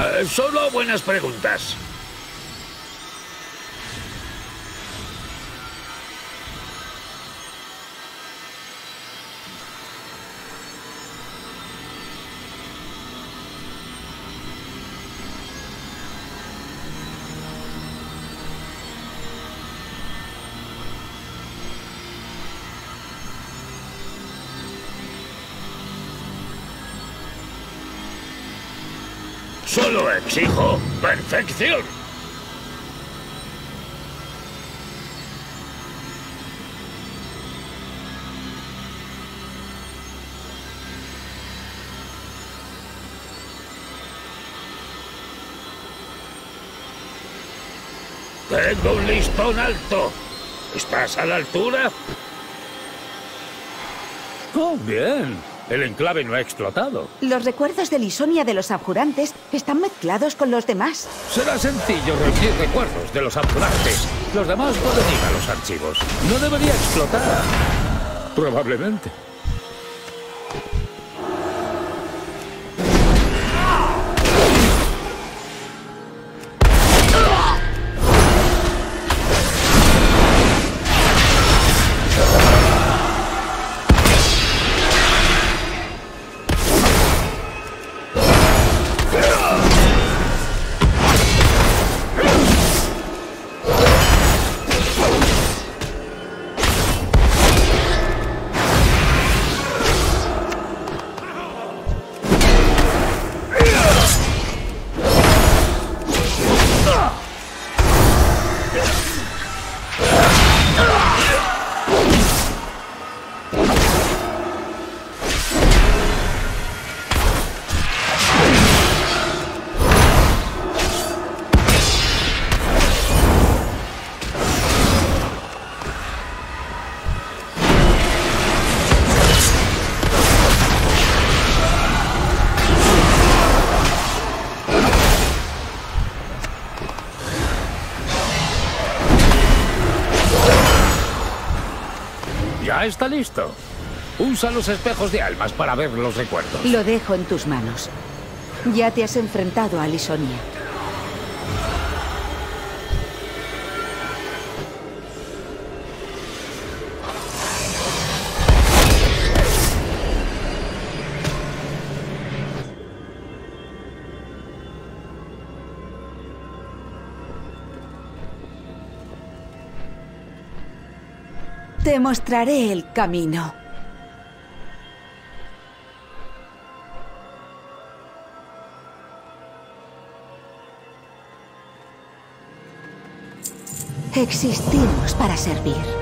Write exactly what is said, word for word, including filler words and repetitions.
Eh, solo buenas preguntas. Solo exijo perfección. Tengo un listón alto. ¿Estás a la altura? Oh, bien. El enclave no ha explotado. Los recuerdos de Lisonia de los abjurantes están mezclados con los demás. Será sencillo reunir recuerdos de los abjurantes. Los demás pueden ir a los archivos. No debería explotar. Probablemente. Ya está listo. Usa los espejos de almas para ver los recuerdos. Lo dejo en tus manos. Ya te has enfrentado a Lisonia. Te mostraré el camino. Existimos para servir.